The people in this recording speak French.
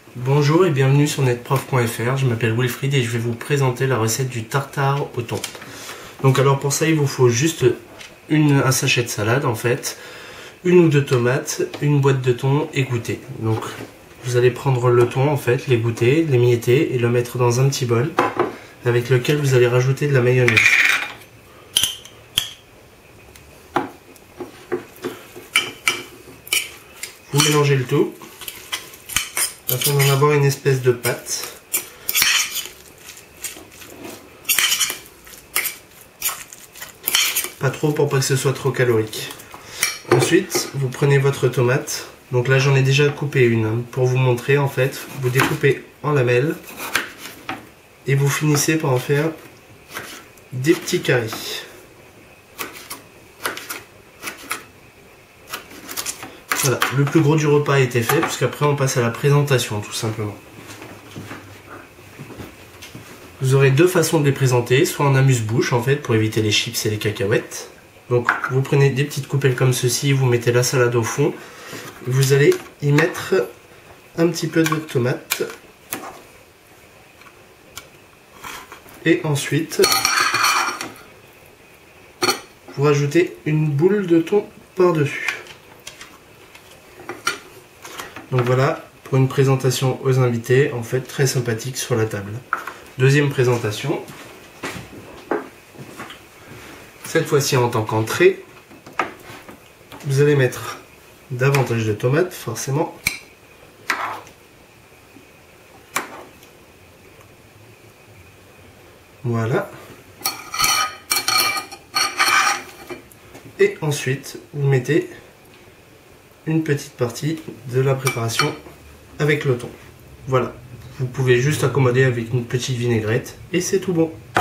Bonjour et bienvenue sur netprof.fr, je m'appelle Wilfried et je vais vous présenter la recette du tartare au thon. Donc alors pour ça il vous faut juste un sachet de salade en fait, une ou deux tomates, une boîte de thon égouttée. Donc vous allez prendre le thon en fait, l'égoutter, l'émietter et le mettre dans un petit bol avec lequel vous allez rajouter de la mayonnaise. Vous mélangez le tout afin d'en avoir une espèce de pâte. Pas trop pour pas que ce soit trop calorique. Ensuite, vous prenez votre tomate. Donc là, j'en ai déjà coupé une. Pour vous montrer, en fait, vous découpez en lamelles et vous finissez par en faire des petits carrés. Voilà, le plus gros du repas a été fait, puisqu'après on passe à la présentation, tout simplement. Vous aurez deux façons de les présenter, soit en amuse-bouche, en fait, pour éviter les chips et les cacahuètes. Donc, vous prenez des petites coupelles comme ceci, vous mettez la salade au fond. Vous allez y mettre un petit peu de tomate. Et ensuite, vous rajoutez une boule de thon par-dessus. Donc voilà, pour une présentation aux invités, en fait, très sympathique sur la table. Deuxième présentation. Cette fois-ci en tant qu'entrée, vous allez mettre davantage de tomates, forcément. Voilà. Et ensuite, vous mettez une petite partie de la préparation avec le thon. Voilà. Vous pouvez juste accommoder avec une petite vinaigrette et c'est tout bon.